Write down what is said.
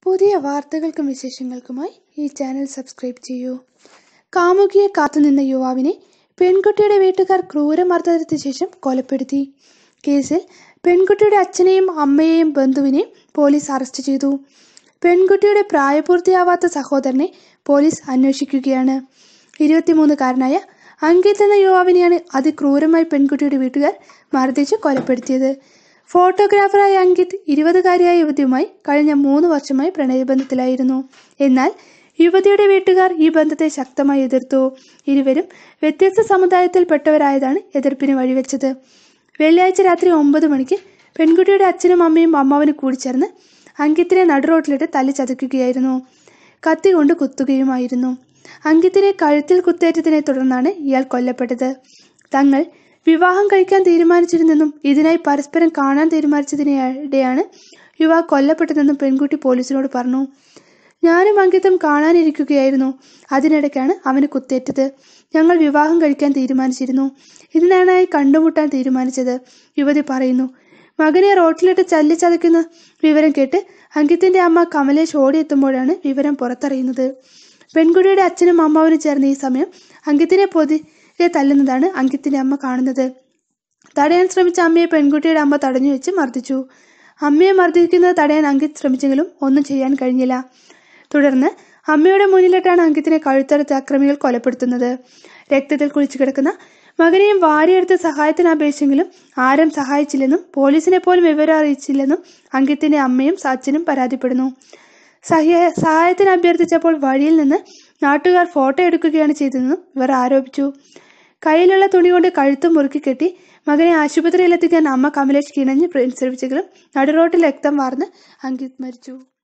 പുതിയ വാർത്തകൾക്കും വിശേഷങ്ങൾക്കുമായി ഈ ചാനൽ സബ്സ്ക്രൈബ് ചെയ്യൂ. കാമുകിയെ കാത്തുനിന്ന യുവാവിനെ പെൺകുട്ടിയുടെ വീട്ടുകാർ ക്രൂരമർദ്ദനത്തിന് ശേഷം കൊലപ്പെടുത്തി. കേസിൽ പെൺകുട്ടിയുടെ അച്ഛനെയും അമ്മയെയും ബന്ധുവിനെയും പോലീസ് അറസ്റ്റ് ചെയ്തു. പെൺകുട്ടിയുടെ പ്രായപൂർത്തിയാവാത്ത സഹോദരനെ പോലീസ് അന്വേഷിക്കുകയാണ്. 23-കാരനായ അങ്കിത് എന്ന യുവാവിനെയാണ് അതിക്രൂരമായി പെൺകുട്ടിയുടെ വീട്ടുകാർ മർദ്ദിച്ച് കൊലപ്പെടുത്തിയത്. ഫോട്ടോഗ്രാഫറായ അങ്കിത് 20-കാരിയായ യുവതിയുമായി കഴിഞ്ഞ 3 വർഷമായി പ്രണയബന്ധത്തിലായിരുന്നു. എന്നാൽ യുവതിയുടെ വീട്ടുകാർ ഈ ബന്ധത്തെ ശക്തമായി എതിർത്തു. ഇരുവരും വ്യത്യസ്ത സമുദായത്തിൽപ്പെട്ടവരായതാണ് എതിർപ്പിന് വഴിവെച്ചത്. വെള്ളിയാഴ്ച രാത്രി 9 മണിക്ക് പെൺകുട്ടിയുടെ അച്ഛനും അമ്മയും അമ്മാവനും കൂടിച്ചേർന്ന് അങ്കിത്തിനെ നടുറോട്ടിലിട്ട് തല്ലി ചതയ്ക്കുകയായിരുന്നു. കത്തി കൊണ്ട് കുത്തുകയുമായിരുന്നു. അങ്കിത്തിനെ കഴുത്തിൽ കുത്തേറ്റതിനെ തുടർന്നാണ് ഇയാൾ കൊല്ലപ്പെട്ടത്. തങ്ങൾ വിവാഹം കഴിക്കാൻ തീരുമാനിച്ചിരുന്നെന്നും ഇതിനായി പരസ്പരം കാണാൻ തീരുമാനിച്ചതിനിടെയാണ് യുവാവ് കൊല്ലപ്പെട്ടതെന്നും പെൺകുട്ടി പോലീസിനോട് പറഞ്ഞു. ഞാനും അങ്കിത്തും കാണാനിരിക്കുകയായിരുന്നു. അതിനിടയ്ക്കാണ് അവന് കുത്തേറ്റത്. ഞങ്ങൾ വിവാഹം കഴിക്കാൻ തീരുമാനിച്ചിരുന്നു. ഇതിനായി കണ്ടുമുട്ടാൻ തീരുമാനിച്ചത്, യുവതി പറയുന്നു. മകനെ റോട്ടിലിട്ട് തല്ലി ചതയ്ക്കുന്ന വിവരം കേട്ട് അങ്കിത്തിന്റെ അമ്മ കമലേഷ് ഓടിയെത്തുമ്പോഴാണ് വിവരം പുറത്തറിയുന്നത്. പെൺകുട്ടിയുടെ അച്ഛനും അമ്മാവനും ചേർന്ന് ഈ സമയം അങ്കിത്തിനെ പൊതിരെ തല്ലുന്നതാണ് അങ്കിത്തിന്റെ അമ്മ കാണുന്നത്. തടയാൻ ശ്രമിച്ച അമ്മയെ പെൺകുട്ടിയുടെ അമ്മ തടഞ്ഞു വെച്ച് മർദ്ദിച്ചു. അമ്മയെ മർദ്ദിക്കുന്നത് തടയാൻ അങ്കിത് ശ്രമിച്ചെങ്കിലും ഒന്നും ചെയ്യാൻ കഴിഞ്ഞില്ല. തുടർന്ന് അമ്മയുടെ മുന്നിലിട്ടാണ് അങ്കിത്തിനെ കഴുത്തറുത്ത് അക്രമികൾ കൊലപ്പെടുത്തുന്നത്. രക്തത്തിൽ കുളിച്ചു കിടക്കുന്ന മകനെയും വാരിയെടുത്ത് സഹായത്തിന് അപേക്ഷിച്ചെങ്കിലും ആരും സഹായിച്ചില്ലെന്നും പോലീസിനെ പോലും വിവരം അറിയിച്ചില്ലെന്നും അങ്കിത്തിന്റെ അമ്മയും അച്ഛനും പരാതിപ്പെടുന്നു. സഹായത്തിന് അഭ്യർത്ഥിച്ചപ്പോൾ വഴിയിൽ നിന്ന് നാട്ടുകാർ ഫോട്ടോ എടുക്കുകയാണ് ചെയ്തതെന്നും ഇവർ ആരോപിച്ചു. കയ്യിലുള്ള തുണി കൊണ്ട് കഴുത്ത് മുറുക്കി കെട്ടി മകനെ ആശുപത്രിയിലെത്തിക്കാൻ അമ്മ കമലേഷ് കിണഞ്ഞ് ശ്രമിച്ചെങ്കിലും നടുറോട്ടിൽ രക്തം വാർന്ന് അങ്കിത് മരിച്ചു.